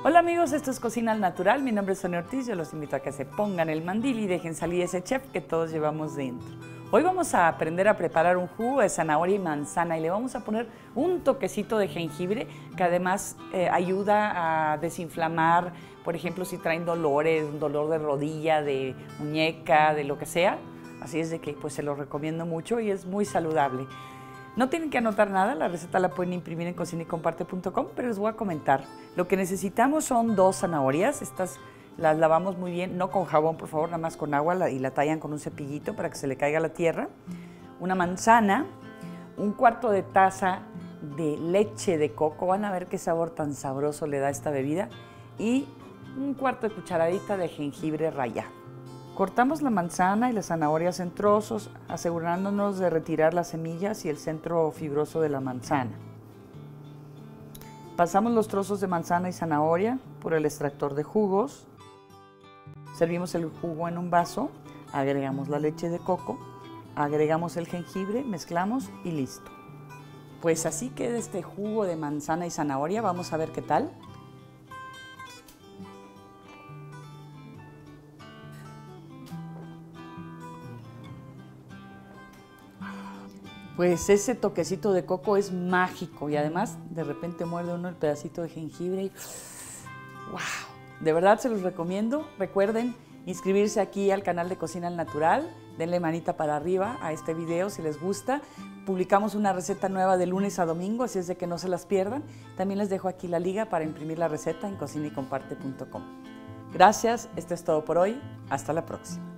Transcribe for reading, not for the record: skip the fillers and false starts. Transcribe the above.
Hola amigos, esto es Cocina al Natural, mi nombre es Sonia Ortiz, yo los invito a que se pongan el mandil y dejen salir ese chef que todos llevamos dentro. Hoy vamos a aprender a preparar un jugo de zanahoria y manzana y le vamos a poner un toquecito de jengibre que además ayuda a desinflamar, por ejemplo, si traen dolores, un dolor de rodilla, de muñeca, de lo que sea. Así es de que pues se lo recomiendo mucho y es muy saludable. No tienen que anotar nada, la receta la pueden imprimir en cocinaycomparte.com, pero les voy a comentar. Lo que necesitamos son 2 zanahorias, estas las lavamos muy bien, no con jabón por favor, nada más con agua y la tallan con un cepillito para que se le caiga la tierra. Una manzana, 1/4 de taza de leche de coco, van a ver qué sabor tan sabroso le da esta bebida, y 1/4 de cucharadita de jengibre rallado. Cortamos la manzana y las zanahorias en trozos, asegurándonos de retirar las semillas y el centro fibroso de la manzana. Pasamos los trozos de manzana y zanahoria por el extractor de jugos. Servimos el jugo en un vaso, agregamos la leche de coco, agregamos el jengibre, mezclamos y listo. Pues así queda este jugo de manzana y zanahoria, vamos a ver qué tal. Pues ese toquecito de coco es mágico y además de repente muerde uno el pedacito de jengibre y ¡wow! De verdad se los recomiendo. Recuerden inscribirse aquí al canal de Cocina al Natural, denle manita para arriba a este video si les gusta. Publicamos una receta nueva de lunes a domingo, así es de que no se las pierdan. También les dejo aquí la liga para imprimir la receta en cocinaycomparte.com. Gracias, esto es todo por hoy. Hasta la próxima.